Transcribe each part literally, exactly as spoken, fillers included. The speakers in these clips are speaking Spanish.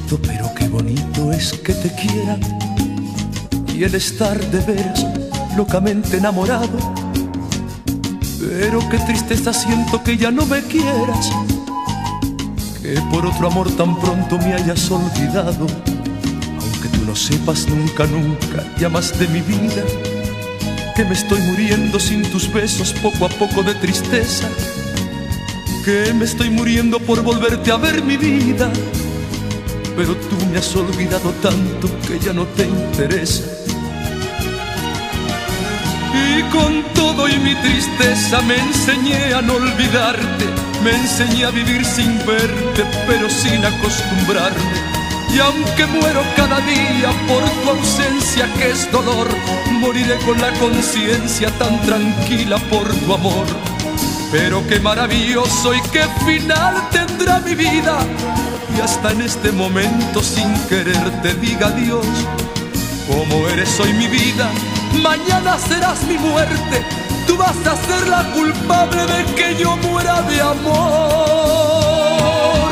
bonito, pero qué bonito es que te quieran y el estar de veras locamente enamorado. Pero qué tristeza siento que ya no me quieras, que por otro amor tan pronto me hayas olvidado. Aunque tú no sepas nunca, nunca ya más de mi vida, que me estoy muriendo sin tus besos poco a poco de tristeza, que me estoy muriendo por volverte a ver, mi vida. Pero tú me has olvidado tanto que ya no te interesa. Y con todo y mi tristeza me enseñé a no olvidarte, me enseñé a vivir sin verte, pero sin acostumbrarme. Y aunque muero cada día por tu ausencia, que es dolor, moriré con la conciencia tan tranquila por tu amor. Pero qué maravilloso y qué final tendrá mi vida, y hasta en este momento sin querer te diga adiós. Como eres hoy mi vida, mañana serás mi muerte. Tú vas a ser la culpable de que yo muera de amor.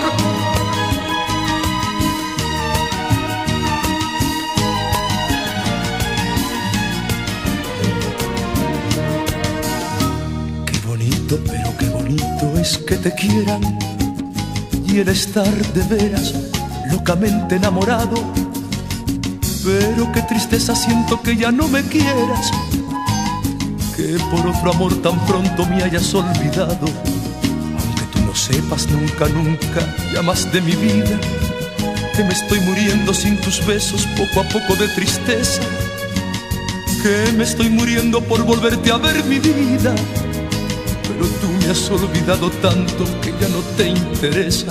Qué bonito, pero qué bonito es que te quieran y el estar de veras locamente enamorado. Pero qué tristeza siento que ya no me quieras, que por otro amor tan pronto me hayas olvidado. Aunque tú no sepas nunca, nunca ya más de mi vida, que me estoy muriendo sin tus besos poco a poco de tristeza, que me estoy muriendo por volverte a ver, mi vida. Pero tú me has olvidado tanto que ya no te interesa.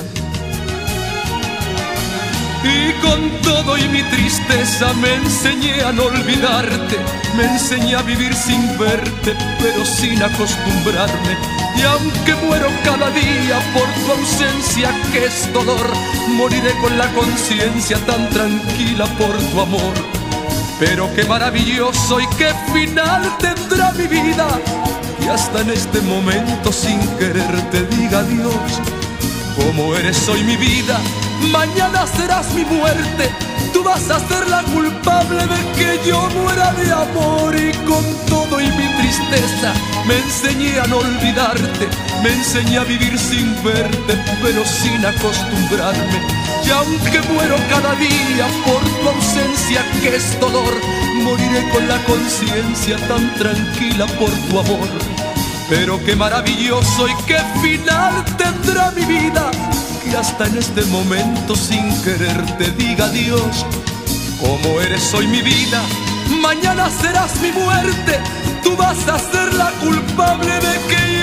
Y con todo y mi tristeza me enseñé a no olvidarte, me enseñé a vivir sin verte, pero sin acostumbrarme. Y aunque muero cada día por tu ausencia, que es dolor, moriré con la conciencia tan tranquila por tu amor. Pero qué maravilloso y qué final tendrá mi vida, y hasta en este momento sin querer te diga adiós. Como eres hoy mi vida, mañana serás mi muerte. Tú vas a ser la culpable de que yo muera de amor. Y con todo y mi tristeza me enseñé a no olvidarte, me enseñé a vivir sin verte, pero sin acostumbrarme. Y aunque muero cada día por tu ausencia, que es dolor, moriré con la conciencia tan tranquila por tu amor. Pero qué maravilloso y qué final tendrá mi vida, que hasta en este momento sin querer te diga adiós. Como eres hoy mi vida, mañana serás mi muerte. Tú vas a ser la culpable de que